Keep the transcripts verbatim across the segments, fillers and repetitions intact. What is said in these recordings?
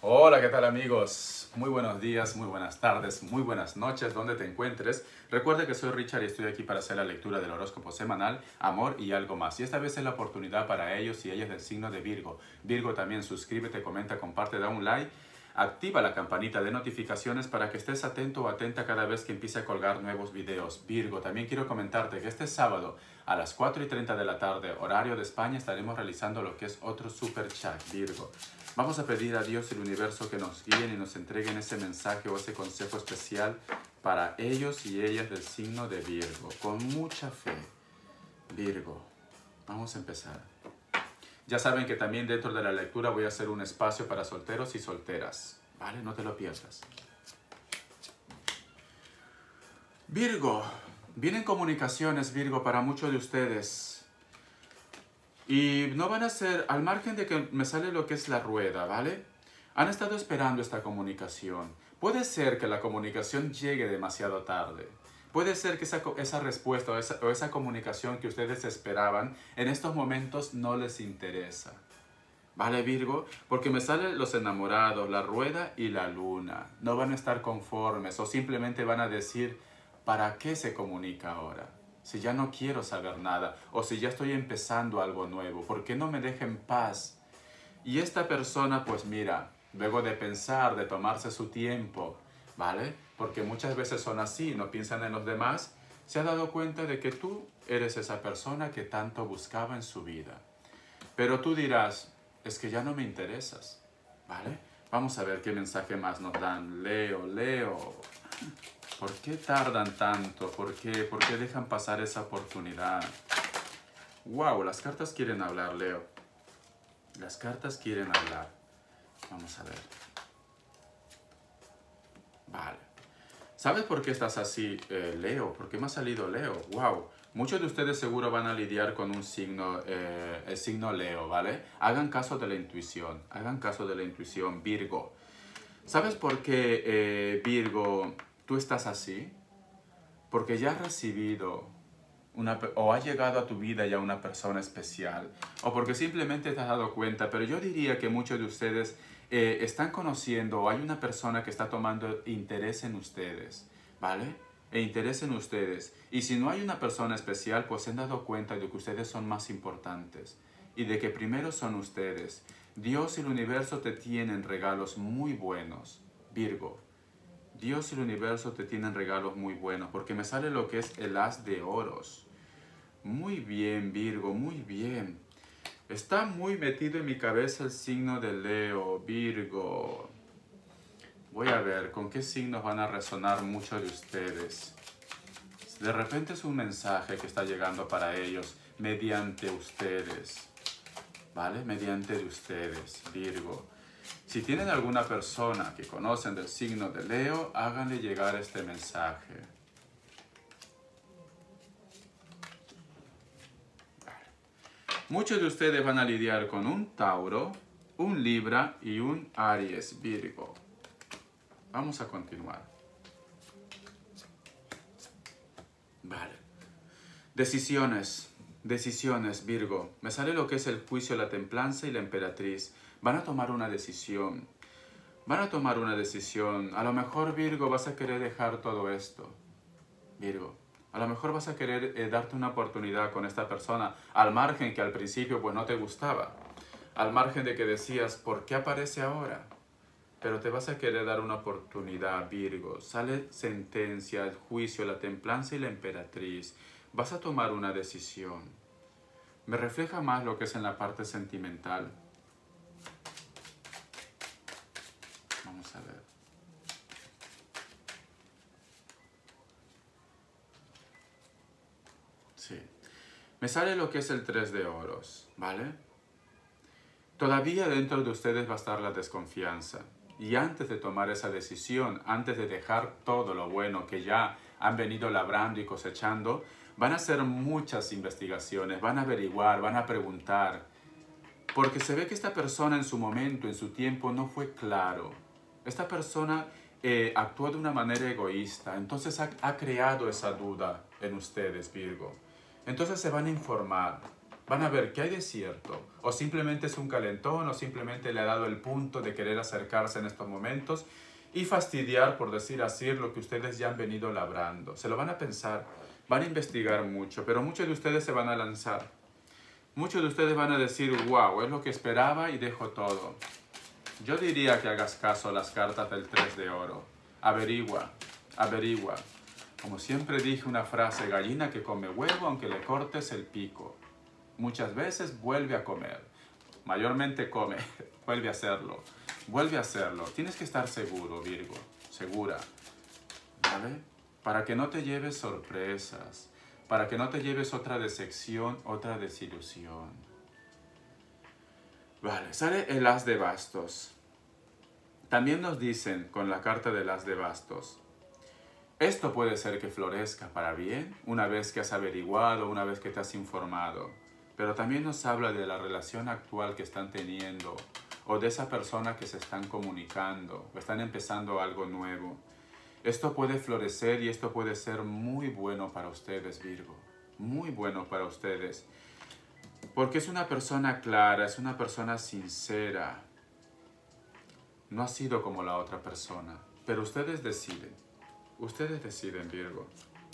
Hola, ¿qué tal amigos? Muy buenos días, muy buenas tardes, muy buenas noches, donde te encuentres. Recuerda que soy Richard y estoy aquí para hacer la lectura del horóscopo semanal, amor y algo más. Y esta vez es la oportunidad para ellos y ellas del signo de Virgo. Virgo también, suscríbete, comenta, comparte, da un like. Activa la campanita de notificaciones para que estés atento o atenta cada vez que empiece a colgar nuevos videos. Virgo, también quiero comentarte que este sábado a las cuatro y treinta de la tarde, horario de España, estaremos realizando lo que es otro super chat, Virgo. Vamos a pedir a Dios y el universo que nos guíen y nos entreguen ese mensaje o ese consejo especial para ellos y ellas del signo de Virgo. Con mucha fe, Virgo. Vamos a empezar. Ya saben que también dentro de la lectura voy a hacer un espacio para solteros y solteras. ¿Vale? No te lo pierdas. Virgo. Vienen comunicaciones, Virgo, para muchos de ustedes. Y no van a ser, al margen de que me sale lo que es la rueda, ¿vale? Han estado esperando esta comunicación. Puede ser que la comunicación llegue demasiado tarde. Puede ser que esa, esa respuesta o esa, o esa comunicación que ustedes esperaban en estos momentos no les interesa. ¿Vale, Virgo? Porque me salen los enamorados, la rueda y la luna. No van a estar conformes o simplemente van a decir, ¿para qué se comunica ahora? Si ya no quiero saber nada o si ya estoy empezando algo nuevo, ¿por qué no me deja en paz? Y esta persona, pues mira, luego de pensar, de tomarse su tiempo, ¿vale? Porque muchas veces son así, no piensan en los demás, se ha dado cuenta de que tú eres esa persona que tanto buscaba en su vida. Pero tú dirás, es que ya no me interesas, ¿vale? Vamos a ver qué mensaje más nos dan. Leo, Leo. ¿Por qué tardan tanto? ¿Por qué? ¿Por qué dejan pasar esa oportunidad? Wow, las cartas quieren hablar, Leo. Las cartas quieren hablar. Vamos a ver. Vale. ¿Sabes por qué estás así, eh, Leo? ¿Por qué me ha salido Leo? Wow. Muchos de ustedes seguro van a lidiar con un signo, eh, el signo Leo, ¿vale? Hagan caso de la intuición. Hagan caso de la intuición, Virgo. ¿Sabes por qué, eh, Virgo, tú estás así? Porque ya has recibido una, o ha llegado a tu vida ya una persona especial, o porque simplemente te has dado cuenta, pero yo diría que muchos de ustedes eh, están conociendo o hay una persona que está tomando interés en ustedes, ¿vale? E interés en ustedes. Y si no hay una persona especial, pues se han dado cuenta de que ustedes son más importantes y de que primero son ustedes. Dios y el universo te tienen regalos muy buenos, Virgo. Dios y el universo te tienen regalos muy buenos, porque me sale lo que es el as de oros. Muy bien, Virgo, muy bien. Está muy metido en mi cabeza el signo de Leo, Virgo. Voy a ver con qué signos van a resonar muchos de ustedes. De repente es un mensaje que está llegando para ellos mediante ustedes. ¿Vale? Mediante de ustedes, Virgo. Si tienen alguna persona que conocen del signo de Leo, háganle llegar este mensaje. Muchos de ustedes van a lidiar con un Tauro, un Libra y un Aries, Virgo. Vamos a continuar. Vale. Decisiones. Decisiones, Virgo. Me sale lo que es el juicio, la templanza y la emperatriz. Van a tomar una decisión. Van a tomar una decisión. A lo mejor, Virgo, vas a querer dejar todo esto. Virgo. A lo mejor vas a querer eh, darte una oportunidad con esta persona, al margen que al principio pues no te gustaba. Al margen de que decías, ¿por qué aparece ahora? Pero te vas a querer dar una oportunidad, Virgo. Sale sentencia, el juicio, la templanza y la emperatriz. Vas a tomar una decisión. Me refleja más lo que es en la parte sentimental. Vamos a ver. Sí. Me sale lo que es el tres de oros, ¿vale? Todavía dentro de ustedes va a estar la desconfianza. Y antes de tomar esa decisión, antes de dejar todo lo bueno que ya han venido labrando y cosechando, van a hacer muchas investigaciones, van a averiguar, van a preguntar. Porque se ve que esta persona en su momento, en su tiempo, no fue claro. Esta persona eh, actuó de una manera egoísta, entonces ha, ha creado esa duda en ustedes, Virgo. Entonces se van a informar. Van a ver que hay desierto, o simplemente es un calentón, o simplemente le ha dado el punto de querer acercarse en estos momentos y fastidiar, por decir así, lo que ustedes ya han venido labrando. Se lo van a pensar, van a investigar mucho, pero muchos de ustedes se van a lanzar. Muchos de ustedes van a decir, wow, es lo que esperaba y dejo todo. Yo diría que hagas caso a las cartas del tres de oro. Averigua, averigua. Como siempre dije una frase, gallina que come huevo aunque le cortes el pico. Muchas veces vuelve a comer. Mayormente come, vuelve a hacerlo. Vuelve a hacerlo. Tienes que estar seguro, Virgo, segura. ¿Vale? Para que no te lleves sorpresas. Para que no te lleves otra decepción, otra desilusión. Vale, sale el as de bastos. También nos dicen con la carta del as de bastos, esto puede ser que florezca para bien una vez que has averiguado, una vez que te has informado. Pero también nos habla de la relación actual que están teniendo o de esa persona que se están comunicando o están empezando algo nuevo. Esto puede florecer y esto puede ser muy bueno para ustedes, Virgo. Muy bueno para ustedes. Porque es una persona clara, es una persona sincera. No ha sido como la otra persona. Pero ustedes deciden. Ustedes deciden, Virgo.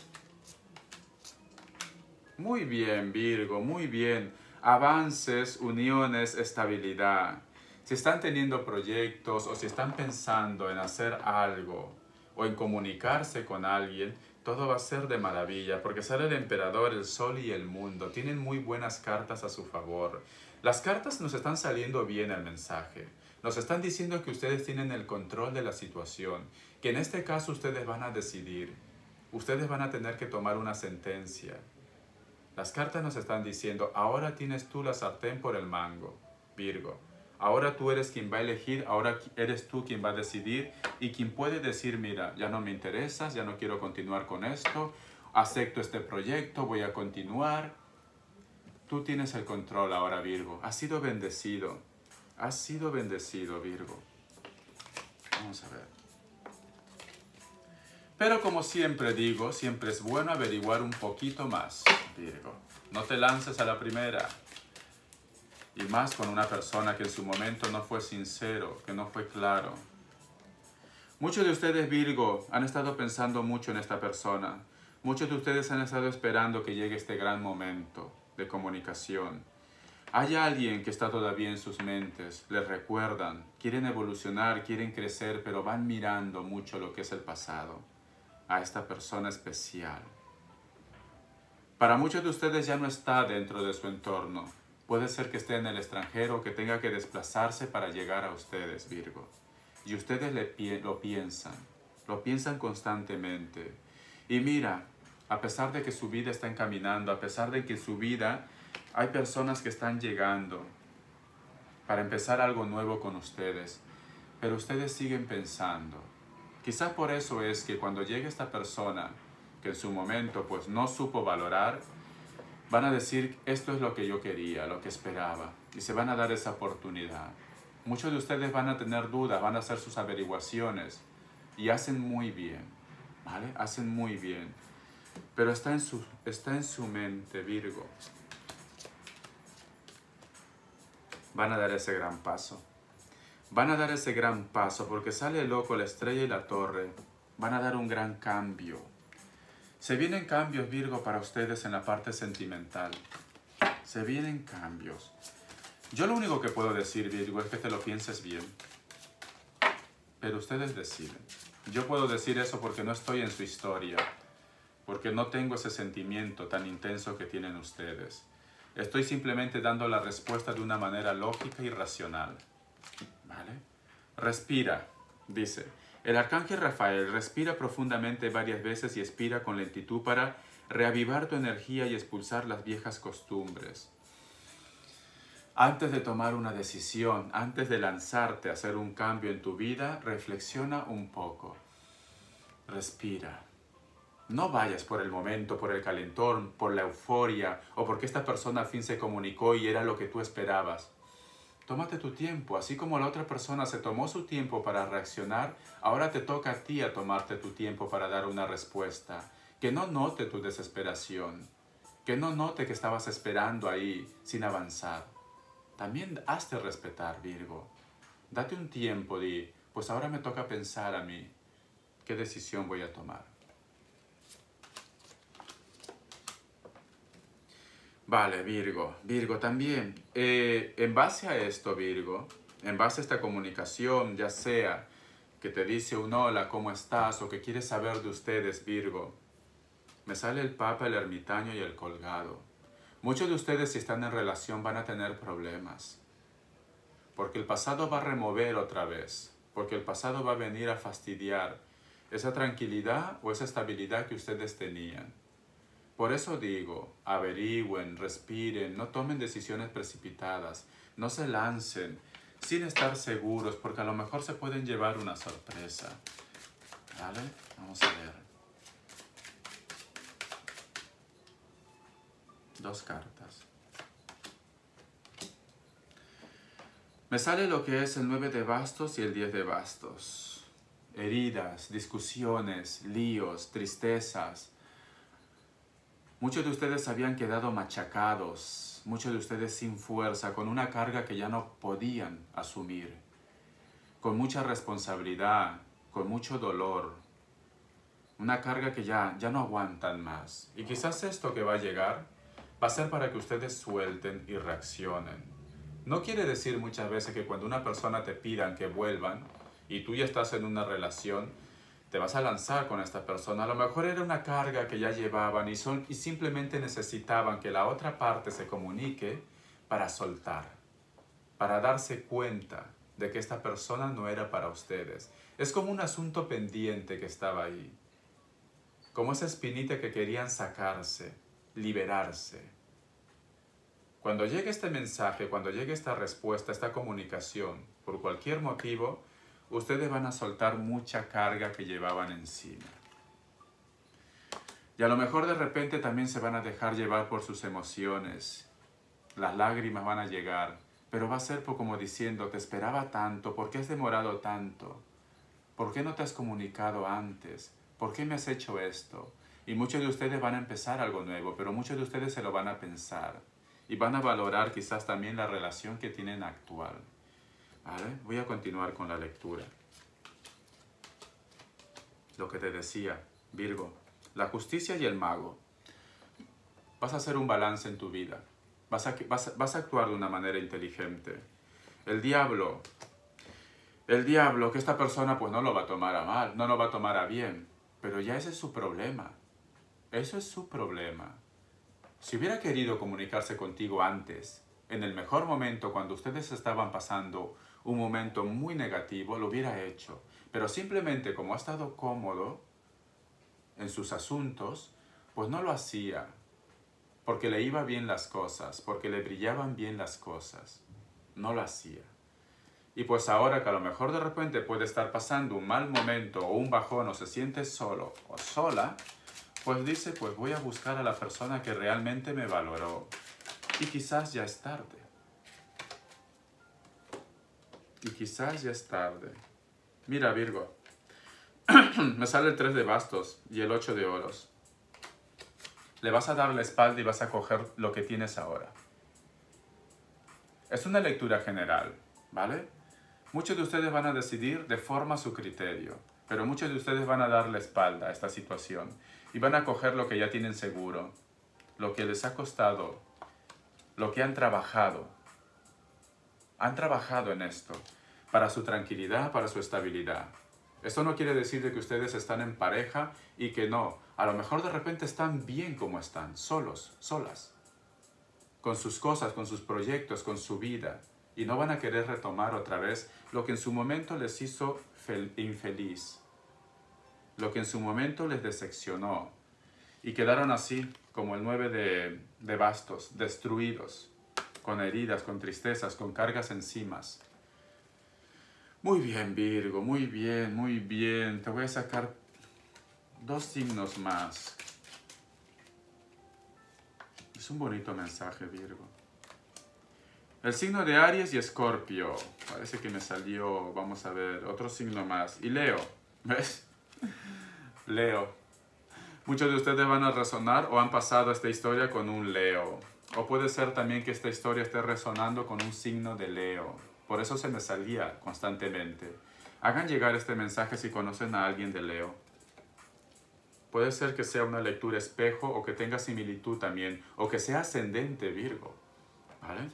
Muy bien, Virgo, muy bien. Avances, uniones, estabilidad. Si están teniendo proyectos o si están pensando en hacer algo o en comunicarse con alguien, todo va a ser de maravilla porque sale el emperador, el sol y el mundo. Tienen muy buenas cartas a su favor. Las cartas nos están saliendo bien el mensaje. Nos están diciendo que ustedes tienen el control de la situación, que en este caso ustedes van a decidir. Ustedes van a tener que tomar una sentencia. Las cartas nos están diciendo, ahora tienes tú la sartén por el mango, Virgo. Ahora tú eres quien va a elegir, ahora eres tú quien va a decidir y quien puede decir, mira, ya no me interesas, ya no quiero continuar con esto, acepto este proyecto, voy a continuar. Tú tienes el control ahora, Virgo. Has sido bendecido. Has sido bendecido, Virgo. Vamos a ver. Pero como siempre digo, siempre es bueno averiguar un poquito más, Virgo. No te lances a la primera. Y más con una persona que en su momento no fue sincero, que no fue claro. Muchos de ustedes, Virgo, han estado pensando mucho en esta persona. Muchos de ustedes han estado esperando que llegue este gran momento de comunicación. Hay alguien que está todavía en sus mentes, les recuerdan, quieren evolucionar, quieren crecer, pero van mirando mucho lo que es el pasado, a esta persona especial. Para muchos de ustedes ya no está dentro de su entorno. Puede ser que esté en el extranjero, que tenga que desplazarse para llegar a ustedes, Virgo. Y ustedes le pi- lo piensan, lo piensan constantemente. Y mira, a pesar de que su vida está encaminando, a pesar de que su vida hay personas que están llegando para empezar algo nuevo con ustedes, pero ustedes siguen pensando. Quizás por eso es que cuando llegue esta persona, que en su momento pues no supo valorar, van a decir, esto es lo que yo quería, lo que esperaba, y se van a dar esa oportunidad. Muchos de ustedes van a tener dudas, van a hacer sus averiguaciones, y hacen muy bien, ¿vale? Hacen muy bien. Pero está en su, está en su mente, Virgo. Van a dar ese gran paso. Van a dar ese gran paso porque sale el loco, la estrella y la torre. Van a dar un gran cambio. Se vienen cambios, Virgo, para ustedes en la parte sentimental. Se vienen cambios. Yo lo único que puedo decir, Virgo, es que te lo pienses bien. Pero ustedes deciden. Yo puedo decir eso porque no estoy en su historia. Porque no tengo ese sentimiento tan intenso que tienen ustedes. Estoy simplemente dando la respuesta de una manera lógica y racional. ¿Vale? Respira, dice. El arcángel Rafael respira profundamente varias veces y expira con lentitud para reavivar tu energía y expulsar las viejas costumbres. Antes de tomar una decisión, antes de lanzarte a hacer un cambio en tu vida, reflexiona un poco. Respira. No vayas por el momento, por el calentón, por la euforia o porque esta persona al fin se comunicó y era lo que tú esperabas. Tómate tu tiempo, así como la otra persona se tomó su tiempo para reaccionar, ahora te toca a ti a tomarte tu tiempo para dar una respuesta. Que no note tu desesperación, Que no note que estabas esperando ahí sin avanzar. También hazte respetar, Virgo. Date un tiempo de, pues ahora me toca pensar a mí qué decisión voy a tomar. Vale, Virgo. Virgo también. Eh, en base a esto, Virgo, en base a esta comunicación, ya sea que te dice un hola, ¿cómo estás? O que quiere saber de ustedes, Virgo. Me sale el Papa, el Ermitaño y el Colgado. Muchos de ustedes, si están en relación, van a tener problemas. Porque el pasado va a remover otra vez. Porque el pasado va a venir a fastidiar esa tranquilidad o esa estabilidad que ustedes tenían. Por eso digo, averigüen, respiren, no tomen decisiones precipitadas, no se lancen sin estar seguros, porque a lo mejor se pueden llevar una sorpresa. ¿Vale? Vamos a ver. Dos cartas. Me sale lo que es el nueve de bastos y el diez de bastos. Heridas, discusiones, líos, tristezas. Muchos de ustedes habían quedado machacados, muchos de ustedes sin fuerza, con una carga que ya no podían asumir, con mucha responsabilidad, con mucho dolor, una carga que ya, ya no aguantan más. Y quizás esto que va a llegar va a ser para que ustedes suelten y reaccionen. No quiere decir muchas veces que cuando una persona te pidan que vuelvan y tú ya estás en una relación, te vas a lanzar con esta persona. A lo mejor era una carga que ya llevaban y, son, y simplemente necesitaban que la otra parte se comunique para soltar, para darse cuenta de que esta persona no era para ustedes. Es como un asunto pendiente que estaba ahí, como esa espinita que querían sacarse, liberarse. Cuando llegue este mensaje, cuando llegue esta respuesta, esta comunicación, por cualquier motivo, ustedes van a soltar mucha carga que llevaban encima. Y a lo mejor de repente también se van a dejar llevar por sus emociones. Las lágrimas van a llegar, pero va a ser como diciendo, te esperaba tanto, ¿por qué has demorado tanto? ¿Por qué no te has comunicado antes? ¿Por qué me has hecho esto? Y muchos de ustedes van a empezar algo nuevo, pero muchos de ustedes se lo van a pensar. Y van a valorar quizás también la relación que tienen actual. ¿Vale? Voy a continuar con la lectura. Lo que te decía, Virgo, la justicia y el mago. Vas a hacer un balance en tu vida. Vas a, vas, vas a actuar de una manera inteligente. El diablo, el diablo, que esta persona pues no lo va a tomar a mal, no lo va a tomar a bien, pero ya ese es su problema. Eso es su problema. Si hubiera querido comunicarse contigo antes, en el mejor momento, cuando ustedes estaban pasando un momento muy negativo, lo hubiera hecho. Pero simplemente como ha estado cómodo en sus asuntos, pues no lo hacía. Porque le iban bien las cosas, porque le brillaban bien las cosas. No lo hacía. Y pues ahora que a lo mejor de repente puede estar pasando un mal momento o un bajón o se siente solo o sola, pues dice, pues voy a buscar a la persona que realmente me valoró. Y quizás ya es tarde. Y quizás ya es tarde. Mira, Virgo, me sale el tres de bastos y el ocho de oros. Le vas a dar la espalda y vas a coger lo que tienes ahora. Es una lectura general, ¿vale? Muchos de ustedes van a decidir de forma a su criterio, pero muchos de ustedes van a dar la espalda a esta situación y van a coger lo que ya tienen seguro, lo que les ha costado, lo que han trabajado. Han trabajado en esto, para su tranquilidad, para su estabilidad. Esto no quiere decir de que ustedes están en pareja y que no. A lo mejor de repente están bien como están, solos, solas. Con sus cosas, con sus proyectos, con su vida. Y no van a querer retomar otra vez lo que en su momento les hizo infeliz. Lo que en su momento les decepcionó. Y quedaron así, como el nueve de, de bastos, destruidos. Con heridas, con tristezas, con cargas encima. Muy bien, Virgo, muy bien, muy bien. Te voy a sacar dos signos más. Es un bonito mensaje, Virgo. El signo de Aries y Escorpio. Parece que me salió, vamos a ver, otro signo más. Y Leo, ¿ves? Leo. Muchos de ustedes van a resonar o han pasado esta historia con un Leo. O puede ser también que esta historia esté resonando con un signo de Leo. Por eso se me salía constantemente. Hagan llegar este mensaje si conocen a alguien de Leo. Puede ser que sea una lectura espejo o que tenga similitud también. O que sea ascendente Virgo. ¿Vale?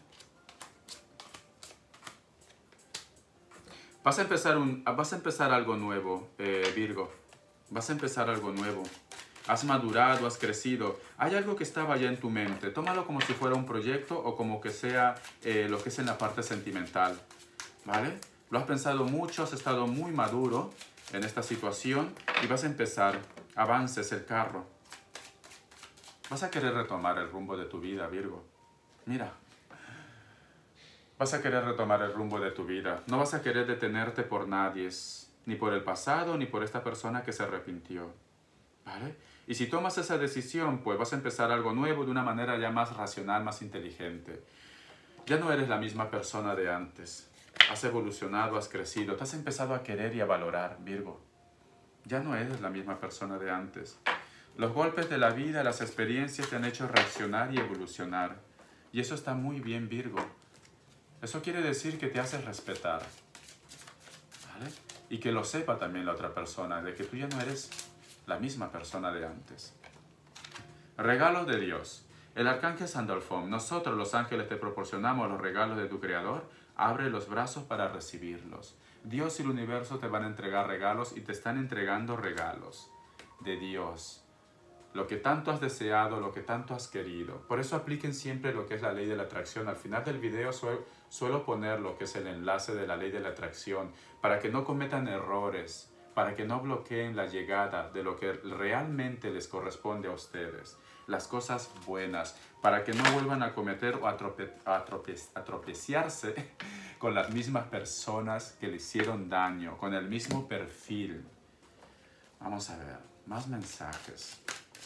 Vas a empezar, un, vas a empezar algo nuevo, eh, Virgo. Vas a empezar algo nuevo. Has madurado, has crecido. Hay algo que estaba ya en tu mente. Tómalo como si fuera un proyecto o como que sea eh, lo que es en la parte sentimental. ¿Vale? Lo has pensado mucho, has estado muy maduro en esta situación y vas a empezar. Avances el carro. Vas a querer retomar el rumbo de tu vida, Virgo. Mira. Vas a querer retomar el rumbo de tu vida. No vas a querer detenerte por nadie. Ni por el pasado, ni por esta persona que se arrepintió. ¿Vale? Y si tomas esa decisión, pues vas a empezar algo nuevo de una manera ya más racional, más inteligente. Ya no eres la misma persona de antes. Has evolucionado, has crecido, te has empezado a querer y a valorar, Virgo. Ya no eres la misma persona de antes. Los golpes de la vida, las experiencias te han hecho reaccionar y evolucionar. Y eso está muy bien, Virgo. Eso quiere decir que te haces respetar. ¿Vale? Y que lo sepa también la otra persona, de que tú ya no eres la misma persona de antes. Regalos de Dios. El arcángel Sandalfón. Nosotros los ángeles te proporcionamos los regalos de tu Creador. Abre los brazos para recibirlos. Dios y el universo te van a entregar regalos y te están entregando regalos de Dios. Lo que tanto has deseado, lo que tanto has querido. Por eso apliquen siempre lo que es la ley de la atracción. Al final del video suelo, suelo poner lo que es el enlace de la ley de la atracción para que no cometan errores, para que no bloqueen la llegada de lo que realmente les corresponde a ustedes. Las cosas buenas, para que no vuelvan a cometer o a, trope, a, trope, a tropeciarse con las mismas personas que le hicieron daño, con el mismo perfil. Vamos a ver, más mensajes.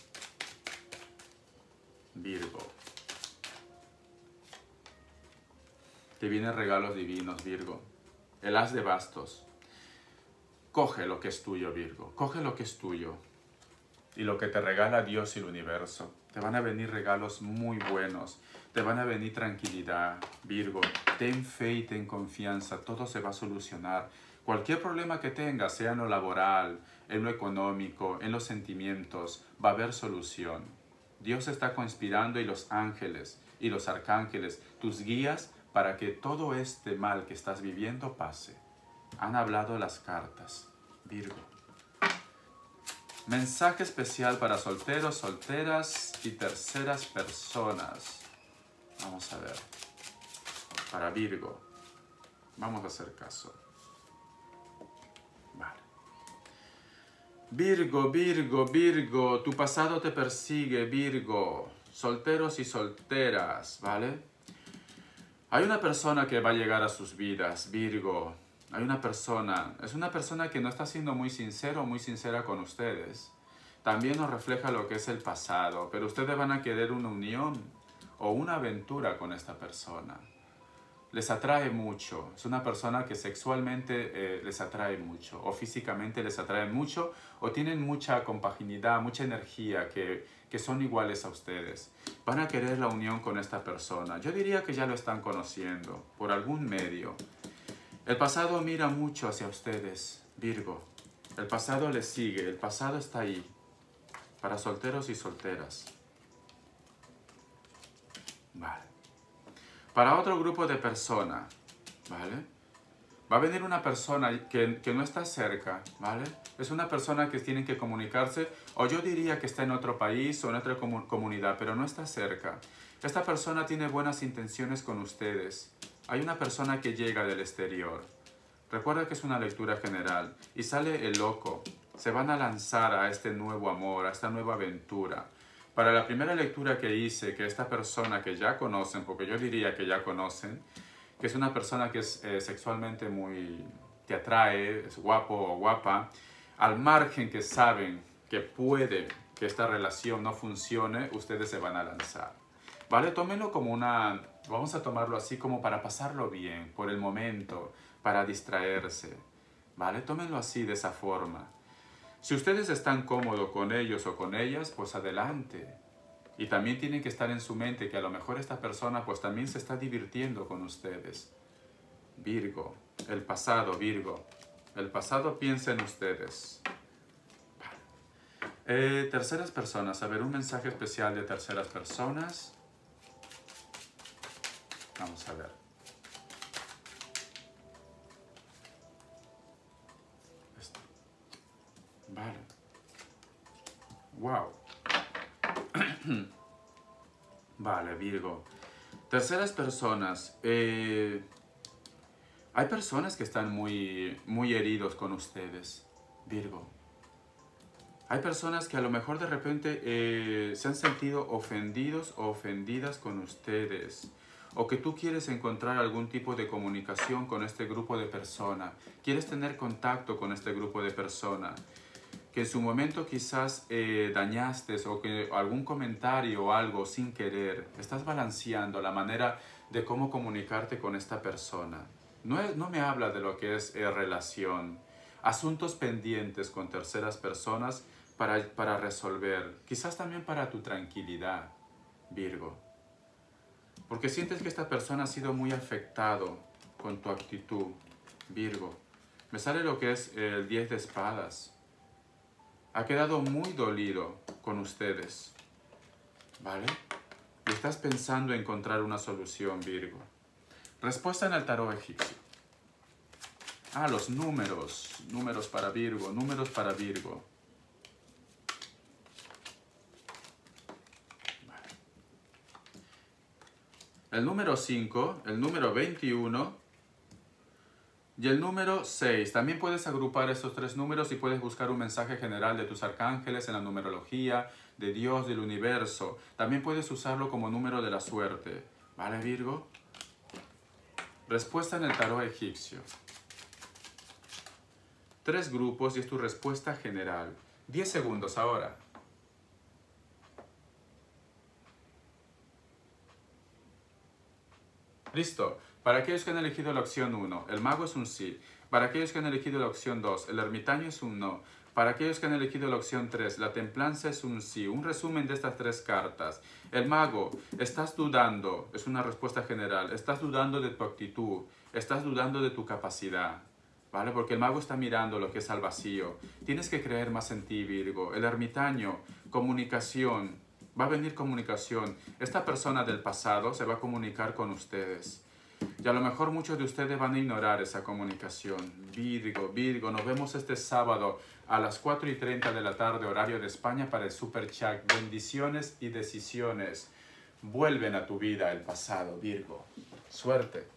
Virgo. Te vienen regalos divinos, Virgo. El as de bastos. Coge lo que es tuyo, Virgo. Coge lo que es tuyo. Y lo que te regala Dios y el universo. Te van a venir regalos muy buenos. Te van a venir tranquilidad, Virgo. Ten fe y ten confianza. Todo se va a solucionar. Cualquier problema que tengas, sea en lo laboral, en lo económico, en los sentimientos, va a haber solución. Dios está conspirando y los ángeles y los arcángeles, tus guías, para que todo este mal que estás viviendo pase. Han hablado las cartas, Virgo. Mensaje especial para solteros, solteras y terceras personas. Vamos a ver. Para Virgo. Vamos a hacer caso. Vale. Virgo, Virgo, Virgo. Tu pasado te persigue, Virgo. Solteros y solteras, ¿vale? Hay una persona que va a llegar a sus vidas, Virgo. Hay una persona, es una persona que no está siendo muy sincero o muy sincera con ustedes. También nos refleja lo que es el pasado, pero ustedes van a querer una unión o una aventura con esta persona. Les atrae mucho, es una persona que sexualmente eh, les atrae mucho, o físicamente les atrae mucho, o tienen mucha compaginidad, mucha energía, que, que son iguales a ustedes. Van a querer la unión con esta persona. Yo diría que ya lo están conociendo, por algún medio. El pasado mira mucho hacia ustedes, Virgo. El pasado les sigue, el pasado está ahí, para solteros y solteras. Vale. Para otro grupo de personas, ¿vale? Va a venir una persona que, que no está cerca, ¿vale? Es una persona que tiene que comunicarse, o yo diría que está en otro país o en otra comunidad, pero no está cerca. Esta persona tiene buenas intenciones con ustedes. Hay una persona que llega del exterior. Recuerda que es una lectura general. Y sale el loco. Se van a lanzar a este nuevo amor, a esta nueva aventura. Para la primera lectura que hice, que esta persona que ya conocen, porque yo diría que ya conocen, que es una persona que es eh, sexualmente muy... te atrae, es guapo o guapa, al margen que saben que puede que esta relación no funcione, ustedes se van a lanzar. ¿Vale? Tómenlo como una... vamos a tomarlo así como para pasarlo bien, por el momento, para distraerse. ¿Vale? Tómenlo así, de esa forma. Si ustedes están cómodos con ellos o con ellas, pues adelante. Y también tienen que estar en su mente que a lo mejor esta persona pues también se está divirtiendo con ustedes. Virgo, el pasado, Virgo. El pasado piensa en ustedes. Eh, terceras personas. A ver, un mensaje especial de terceras personas. Vamos a ver. Esto. Vale. Wow. Vale, Virgo. Terceras personas. Eh, hay personas que están muy, muy heridos con ustedes, Virgo. Hay personas que a lo mejor de repente eh, se han sentido ofendidos o ofendidas con ustedes. O que tú quieres encontrar algún tipo de comunicación con este grupo de personas. Quieres tener contacto con este grupo de personas. Que en su momento quizás eh, dañaste o que algún comentario o algo sin querer. Estás balanceando la manera de cómo comunicarte con esta persona. No, es, no me habla de lo que es eh, relación. Asuntos pendientes con terceras personas para, para resolver. Quizás también para tu tranquilidad, Virgo. Porque sientes que esta persona ha sido muy afectado con tu actitud, Virgo. Me sale lo que es el diez de espadas. Ha quedado muy dolido con ustedes, ¿vale? Y estás pensando en encontrar una solución, Virgo. Respuesta en el tarot egipcio. Ah, los números. Números para Virgo, números para Virgo. Vale. El número cinco, el número veintiuno y el número seis. También puedes agrupar estos tres números y puedes buscar un mensaje general de tus arcángeles en la numerología, de Dios, del universo. También puedes usarlo como número de la suerte. ¿Vale, Virgo? Respuesta en el tarot egipcio. Tres grupos y es tu respuesta general. diez segundos ahora. Listo. Para aquellos que han elegido la opción uno, el mago es un sí. Para aquellos que han elegido la opción dos, el ermitaño es un no. Para aquellos que han elegido la opción tres, la templanza es un sí. Un resumen de estas tres cartas. El mago, estás dudando, es una respuesta general. Estás dudando de tu actitud, estás dudando de tu capacidad. ¿Vale? Porque el mago está mirando lo que es al vacío. Tienes que creer más en ti, Virgo. El ermitaño, comunicación. Va a venir comunicación. Esta persona del pasado se va a comunicar con ustedes. Y a lo mejor muchos de ustedes van a ignorar esa comunicación. Virgo, Virgo, nos vemos este sábado a las cuatro y treinta de la tarde, horario de España, para el Super Chat. Bendiciones y decisiones. Vuelven a tu vida el pasado, Virgo. Suerte.